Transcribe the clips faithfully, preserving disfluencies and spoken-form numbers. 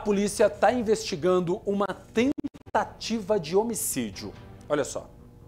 A polícia está investigando uma tentativa de homicídio. Olha só.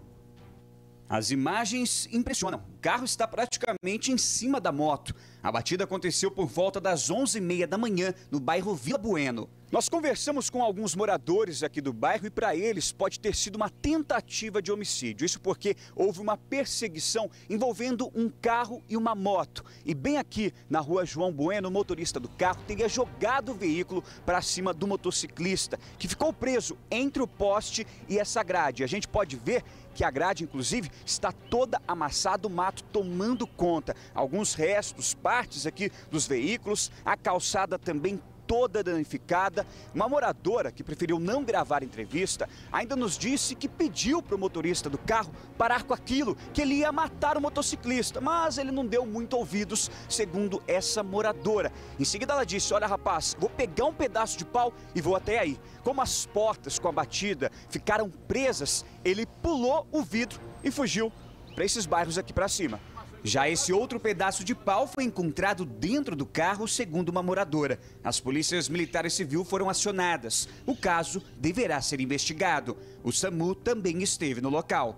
As imagens impressionam. O carro está praticamente em cima da moto. A batida aconteceu por volta das onze e meia da manhã, no bairro Vila Bueno. Nós conversamos com alguns moradores aqui do bairro e para eles pode ter sido uma tentativa de homicídio. Isso porque houve uma perseguição envolvendo um carro e uma moto. E bem aqui na rua João Bueno, o motorista do carro teria jogado o veículo para cima do motociclista, que ficou preso entre o poste e essa grade. A gente pode ver que a grade, inclusive, está toda amassada, o mato tomando conta. Alguns restos, partes aqui dos veículos, a calçada também toda danificada. Uma moradora que preferiu não gravar a entrevista ainda nos disse que pediu para o motorista do carro parar com aquilo, que ele ia matar o motociclista, mas ele não deu muito ouvidos, segundo essa moradora. Em seguida ela disse: olha, rapaz, vou pegar um pedaço de pau e vou até aí. Como as portas com a batida ficaram presas, ele pulou o vidro e fugiu para esses bairros aqui para cima. Já esse outro pedaço de pau foi encontrado dentro do carro, segundo uma moradora. As polícias militares civis foram acionadas. O caso deverá ser investigado. O SAMU também esteve no local.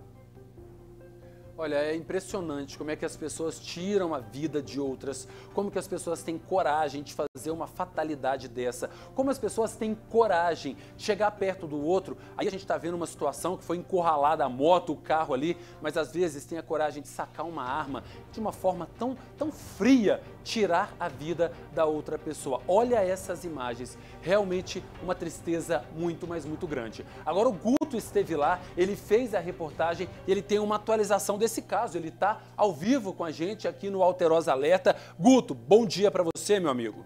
Olha, é impressionante como é que as pessoas tiram a vida de outras, como que as pessoas têm coragem de fazer uma fatalidade dessa, como as pessoas têm coragem de chegar perto do outro. Aí a gente está vendo uma situação que foi encurralada a moto, o carro ali, mas às vezes tem a coragem de sacar uma arma de uma forma tão, tão fria, tirar a vida da outra pessoa. Olha essas imagens, realmente uma tristeza muito, mas muito grande. Agora o Guto esteve lá, ele fez a reportagem e ele tem uma atualização desse caso. Ele está ao vivo com a gente aqui no Alterosa Alerta. Guto, bom dia para você, meu amigo.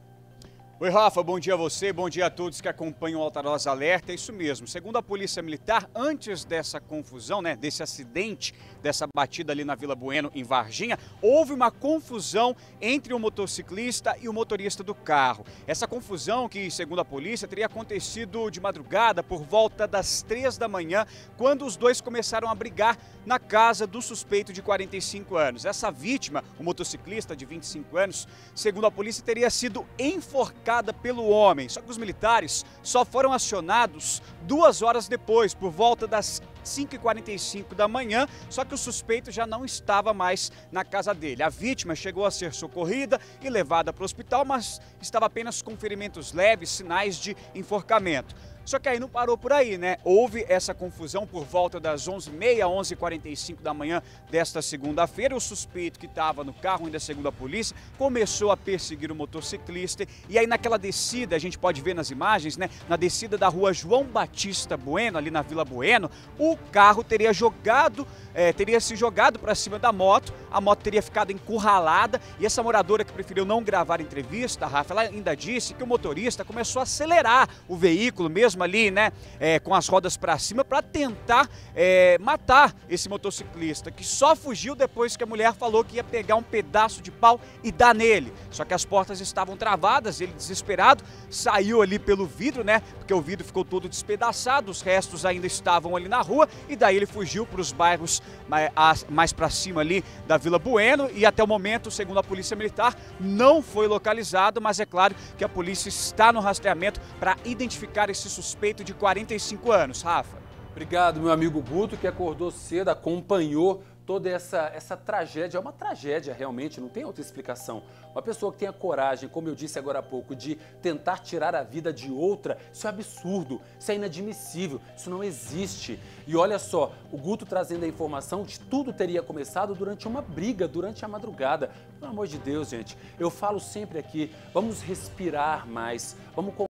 Oi, Rafa, bom dia a você, bom dia a todos que acompanham o Alterosa Alerta. É isso mesmo, segundo a Polícia Militar, antes dessa confusão, né, desse acidente, dessa batida ali na Vila Bueno, em Varginha, houve uma confusão entre o motociclista e o motorista do carro. Essa confusão, que segundo a polícia, teria acontecido de madrugada, por volta das três da manhã, quando os dois começaram a brigar na casa do suspeito de quarenta e cinco anos. Essa vítima, o motociclista de vinte e cinco anos, segundo a polícia, teria sido enforcado pelo homem, só que os militares só foram acionados duas horas depois, por volta das cinco e quarenta e cinco da manhã, só que o suspeito já não estava mais na casa dele. A vítima chegou a ser socorrida e levada para o hospital, mas estava apenas com ferimentos leves, sinais de enforcamento. Só que aí não parou por aí, né? Houve essa confusão por volta das onze e meia, onze e quarenta e cinco da manhã desta segunda-feira. O suspeito que estava no carro, ainda segundo a polícia, começou a perseguir o motociclista. E aí naquela descida, a gente pode ver nas imagens, né? Na descida da rua João Batista Bueno, ali na Vila Bueno, o carro teria jogado, é, teria se jogado para cima da moto. A moto teria ficado encurralada. E essa moradora que preferiu não gravar a entrevista, Rafa, ela ainda disse que o motorista começou a acelerar o veículo mesmo ali, né, é, com as rodas para cima, para tentar é, matar esse motociclista, que só fugiu depois que a mulher falou que ia pegar um pedaço de pau e dar nele. Só que as portas estavam travadas, ele desesperado saiu ali pelo vidro, né, porque o vidro ficou todo despedaçado, os restos ainda estavam ali na rua, e daí ele fugiu para os bairros mais para cima ali da Vila Bueno, e até o momento, segundo a Polícia Militar, não foi localizado, mas é claro que a polícia está no rastreamento para identificar esse suspeito suspeito de quarenta e cinco anos. Rafa. Obrigado, meu amigo Guto, que acordou cedo, acompanhou toda essa, essa tragédia. É uma tragédia realmente, não tem outra explicação. Uma pessoa que tem a coragem, como eu disse agora há pouco, de tentar tirar a vida de outra, isso é absurdo, isso é inadmissível, isso não existe. E olha só, o Guto trazendo a informação de que tudo teria começado durante uma briga, durante a madrugada. Pelo amor de Deus, gente, eu falo sempre aqui, vamos respirar mais, vamos